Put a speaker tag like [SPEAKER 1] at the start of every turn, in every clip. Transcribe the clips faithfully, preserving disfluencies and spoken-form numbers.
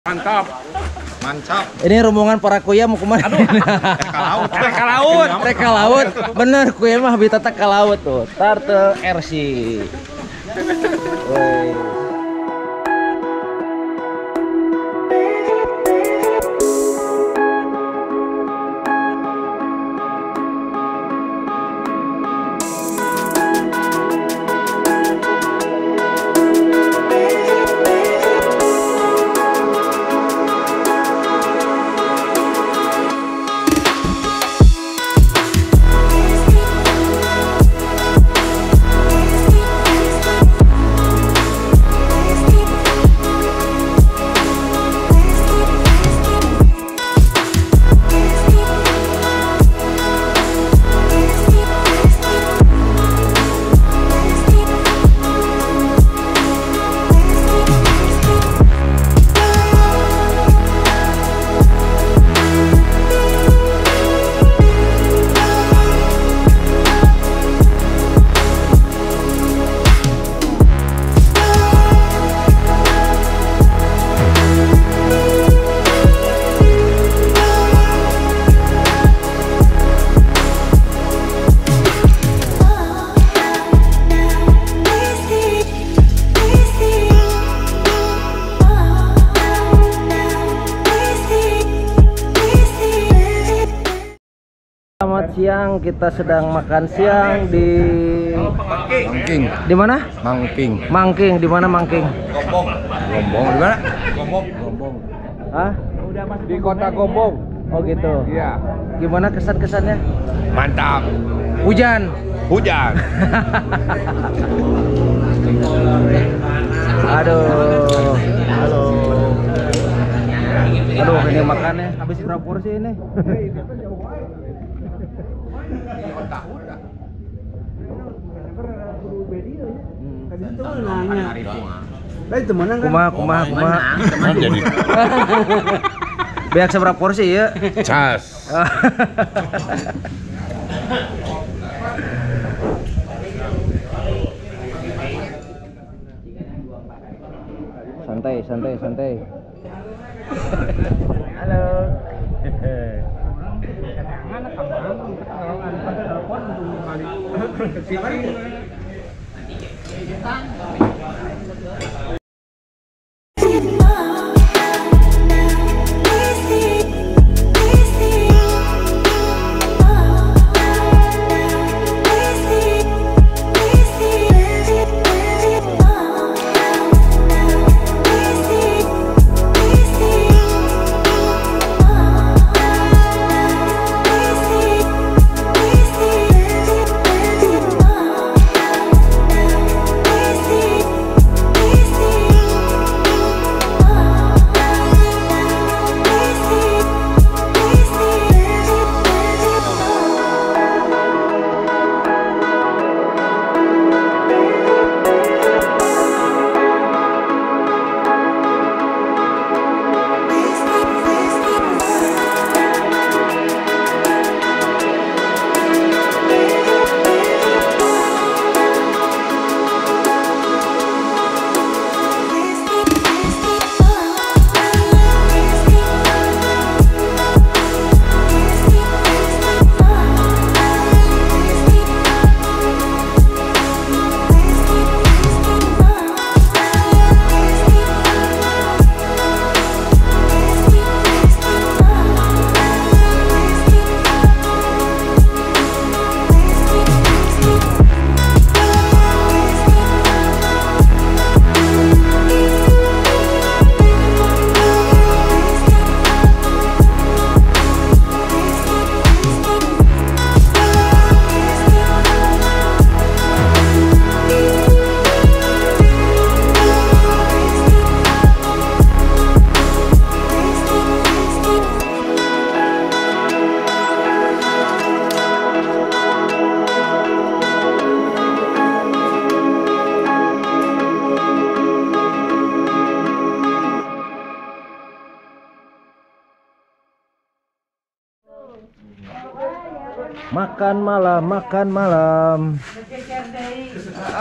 [SPEAKER 1] Mantap. Mantap.
[SPEAKER 2] Ini rombongan para kuya mau kemana?
[SPEAKER 1] Aduh. Ke laut. Ke laut.
[SPEAKER 2] Ke laut. Bener kuya mah habitatnya ke laut tuh. Tarte R C. Woi. Selamat siang, kita sedang makan siang di
[SPEAKER 1] Mangking.
[SPEAKER 2] di mana?
[SPEAKER 1] Mangking.
[SPEAKER 2] Mangking, di mana Mangking?
[SPEAKER 1] Gombong. Gombong di mana? Gombong. Gombong.
[SPEAKER 2] Hah?
[SPEAKER 1] Di kota Gombong.
[SPEAKER 2] Oh gitu.
[SPEAKER 1] Iya.
[SPEAKER 2] Gimana kesan-kesannya?
[SPEAKER 1] Mantap.
[SPEAKER 2] Hujan.
[SPEAKER 1] Hujan.
[SPEAKER 2] Aduh. Halo. Aduh, ini makannya habis berapa porsi ini? Kumaha, kumaha, kumaha.
[SPEAKER 1] Jadi.
[SPEAKER 2] Biar seberapa porsi ya?
[SPEAKER 1] Cas.
[SPEAKER 2] Santai, santai, santai. Halo. Makan malam, makan malam.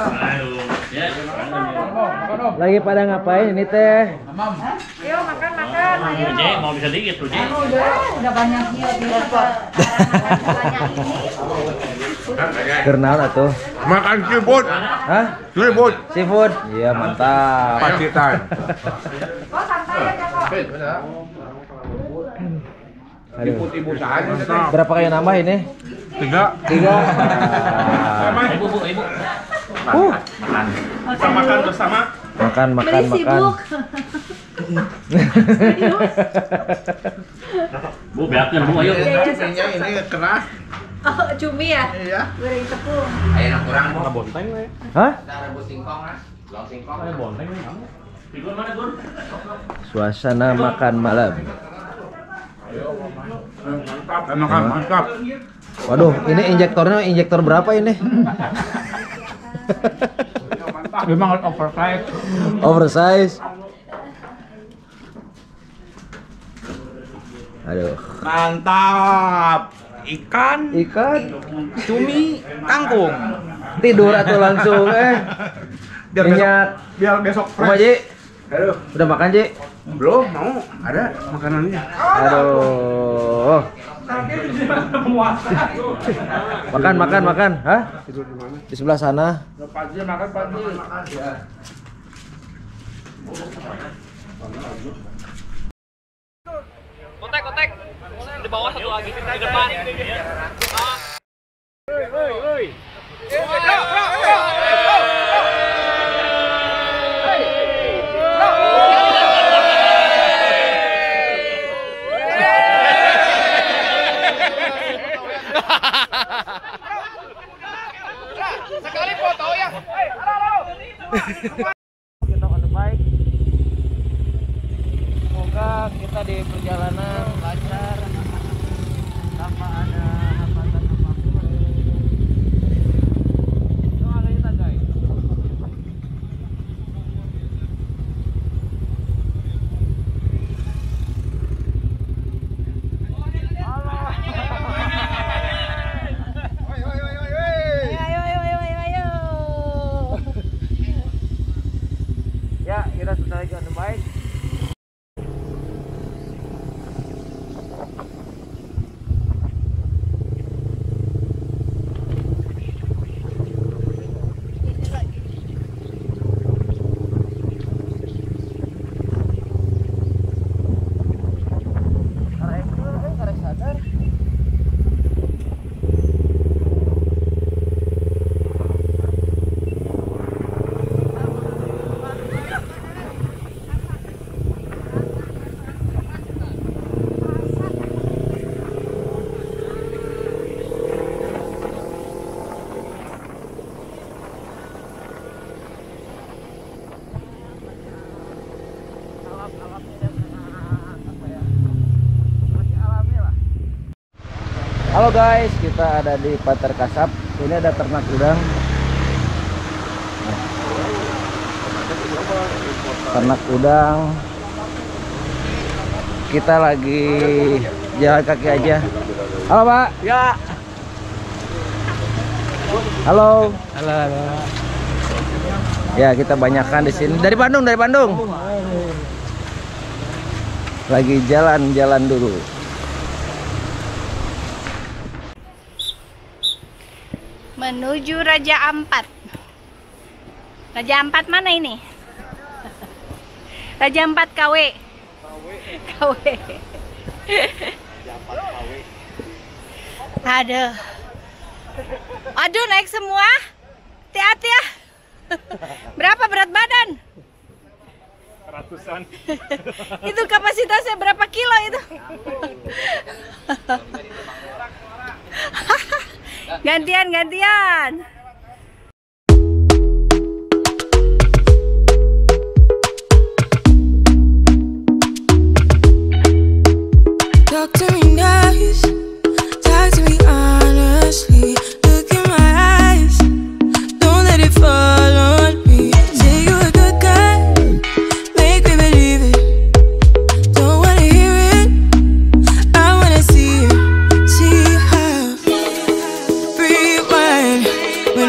[SPEAKER 2] Lagi pada ngapain ini teh?
[SPEAKER 3] Yuk makan makan. J, mau bisa dikit tuh, J.
[SPEAKER 4] Udah banyak dia dia banyak ini.
[SPEAKER 2] Kernaon atuh?
[SPEAKER 1] Makan seafood.
[SPEAKER 2] Hah?
[SPEAKER 1] Seafood.
[SPEAKER 2] Seafood? Iya, mantap.
[SPEAKER 1] Pacitan.
[SPEAKER 4] Oh, santai ya, Kak.
[SPEAKER 2] Aduh.
[SPEAKER 1] Ibu saja.
[SPEAKER 2] Berapa kayak nambah ini?
[SPEAKER 1] Tiga.
[SPEAKER 2] Tiga.
[SPEAKER 3] Ibu, Bu, Ibu.
[SPEAKER 2] Uh,
[SPEAKER 3] Kita makan bersama.
[SPEAKER 2] makan, makan,
[SPEAKER 4] Beli
[SPEAKER 2] makan.
[SPEAKER 4] sibuk.
[SPEAKER 3] Bu, biarkan Bu, ayo.
[SPEAKER 1] Cuminya ini keras.
[SPEAKER 4] Oh, cumi ya?
[SPEAKER 1] Iya.
[SPEAKER 4] Goreng tepung.
[SPEAKER 1] Ayo kurang mau.
[SPEAKER 3] Bonteng we.
[SPEAKER 2] Hah?
[SPEAKER 1] Rebus singkong ah. Long singkong.
[SPEAKER 3] Ayo bonteng we. Figur mana, Gun?
[SPEAKER 2] Suasana makan malam.
[SPEAKER 1] Mantap, makan mantap.
[SPEAKER 2] Waduh, ini injektornya injektor berapa ini?
[SPEAKER 1] Memang oversize.
[SPEAKER 2] Oversize. Aduh.
[SPEAKER 5] Mantap. Ikan,
[SPEAKER 2] Ikan
[SPEAKER 5] cumi, kangkung.
[SPEAKER 2] tidur atau langsung eh.
[SPEAKER 5] Biar
[SPEAKER 2] Minyak.
[SPEAKER 5] besok, biar besok
[SPEAKER 2] Kuma
[SPEAKER 5] fresh.
[SPEAKER 2] Ji,
[SPEAKER 5] Aduh,
[SPEAKER 2] udah makan Ji?
[SPEAKER 5] belum mau. Ada makanannya.
[SPEAKER 2] Aduh. Makan, makan, makan. Hah?
[SPEAKER 5] Tidur di mana?
[SPEAKER 2] Di sebelah sana.
[SPEAKER 5] Pagi makan pagi.
[SPEAKER 3] Kontek, kontek. Di bawah satu lagi, di depan.
[SPEAKER 1] Sekali foto ya.
[SPEAKER 2] Kita on the bike. Semoga kita di perjalanan lancar tanpa ada hambatan apapun. Doakan kita guys.
[SPEAKER 4] Ayo, ayo, ayo, ayo, ayo.
[SPEAKER 2] Ya, kita sudah lagi on the bike. Halo guys, kita ada di Pater Kasab. Ini ada ternak udang. Ternak udang. Kita lagi jalan kaki aja. Halo Pak.
[SPEAKER 5] Ya.
[SPEAKER 2] Halo.
[SPEAKER 5] Halo, halo.
[SPEAKER 2] Ya, kita banyakkan di sini. Dari Bandung, dari Bandung. Lagi jalan-jalan dulu.
[SPEAKER 4] Menuju Raja Ampat. Raja Ampat mana ini? Raja Ampat K W. K W. Aduh. Aduh, naik semua. Hati-hati ya. Berapa berat badan?
[SPEAKER 3] Ratusan.
[SPEAKER 4] Itu kapasitasnya berapa kilo itu? Gantian, gantian.
[SPEAKER 6] Talk to me nice, talk to me honestly. Look in my eyes, don't let it fall on me. Say you're a good guy, make me believe it. Don't wanna hear it, I wanna see it. See how rewind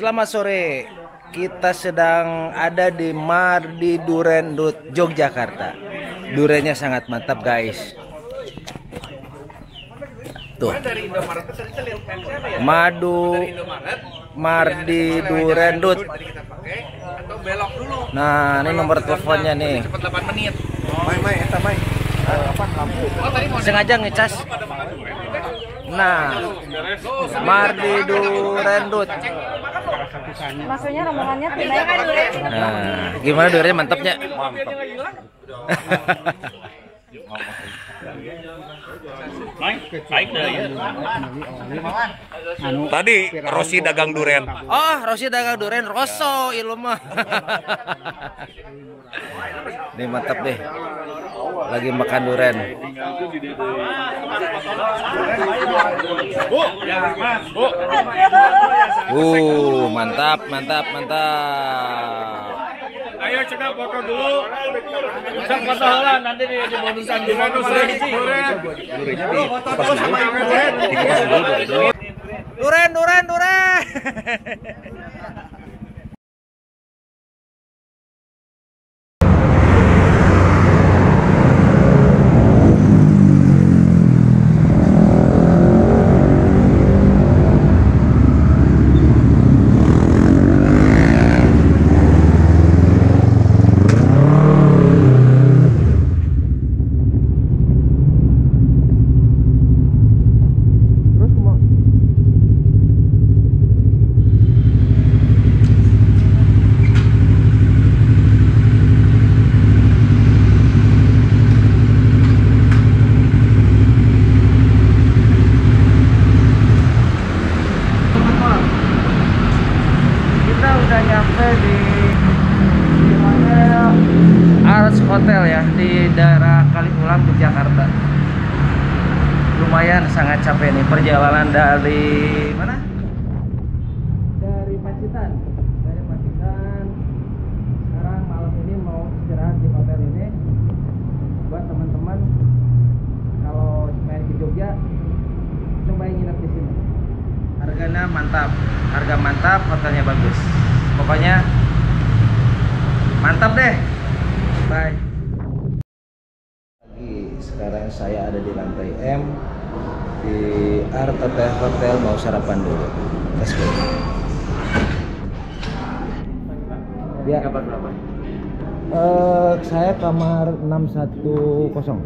[SPEAKER 2] selamat sore. Kita sedang ada di Mardi Durendut, Yogyakarta. Durennya sangat mantap, guys. Tuh. Madu Mardi Durendut. Nah, ini nomor teleponnya nih. Sengaja ngecas. Nah, Mardi Durendut.
[SPEAKER 4] Maksudnya rombongannya pindah kan Duren?
[SPEAKER 2] Nah, gimana durennya mantapnya? Mantap.
[SPEAKER 7] Tadi Rosi dagang duren.
[SPEAKER 2] Oh, Rosi dagang duren, Roso ilu mah. Ini mantap deh. Lagi makan duren. Uh, mantap, mantap, mantap.
[SPEAKER 3] Ayo coba foto dulu. Bisa foto lah nanti di di bonusan di bonusan di
[SPEAKER 2] Duren, duren, duren. Hotel ya di daerah Kaliulang, Yogyakarta. Lumayan sangat capek nih perjalanan dari mana? Dari Pacitan. Dari Pacitan. Sekarang malam ini mau istirahat di hotel ini. Buat teman-teman kalau main ke Jogja coba nginep di sini. Harganya mantap, harga mantap, hotelnya bagus. Pokoknya mantap deh. Bye. Sekarang saya ada di lantai M di Arta Hotel, mau sarapan dulu. Let's go. Ya. Kamar berapa? Uh, saya kamar enam satu nol.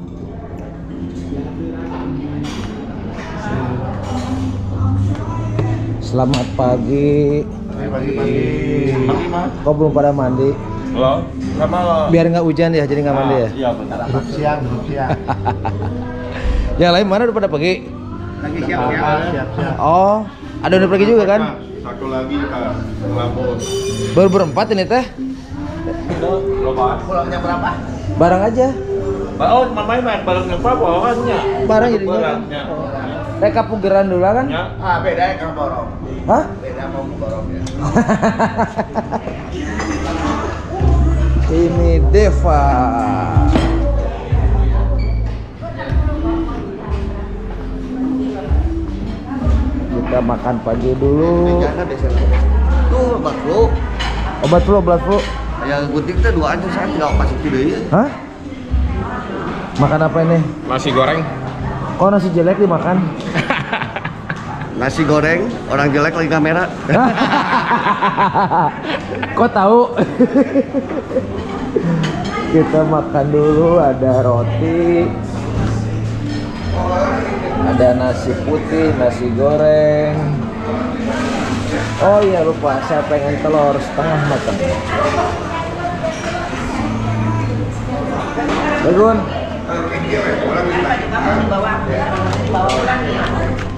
[SPEAKER 2] Selamat pagi.
[SPEAKER 5] Pagi-pagi.
[SPEAKER 2] Kok belum pada mandi?
[SPEAKER 7] Halo, sama
[SPEAKER 2] Biar nggak hujan ya, jadi nggak mandi ya?
[SPEAKER 7] Iya benar.
[SPEAKER 5] Duduk siang, duduk siang.
[SPEAKER 2] Yang lain mana udah pada pergi?
[SPEAKER 5] Lagi siap-siap. Siap-siap.
[SPEAKER 2] Oh, ada udah pergi juga kan?
[SPEAKER 7] Satu lagi Kak, Lampung.
[SPEAKER 2] Baru berempat ini teh?
[SPEAKER 7] Berapa?
[SPEAKER 5] Pulangnya berapa?
[SPEAKER 2] Barang aja.
[SPEAKER 7] Oh, mamai main bareng apa orangnya?
[SPEAKER 2] Barang jadinya kan? Reka pugeran dulu kan?
[SPEAKER 7] Ya.
[SPEAKER 5] Ah, beda ya kalau borong.
[SPEAKER 2] Hah?
[SPEAKER 5] Beda mau borong ya.
[SPEAKER 2] Ini Deva. Kita makan pagi dulu.
[SPEAKER 5] Jangan deh saya. Tuh, obat flu.
[SPEAKER 2] Obat flu, obat flu.
[SPEAKER 5] Yang gunting teh dua aja saya tinggal kasih video.
[SPEAKER 2] Hah? Makan apa ini?
[SPEAKER 7] Nasi goreng.
[SPEAKER 2] Kok nasi jelek dimakan?
[SPEAKER 5] Nasi goreng, orang jelek lagi kamera.
[SPEAKER 2] Kok tahu? Kita makan dulu, ada roti, ada nasi putih, nasi goreng. Oh iya lupa, saya pengen telur setengah matang. Bagun.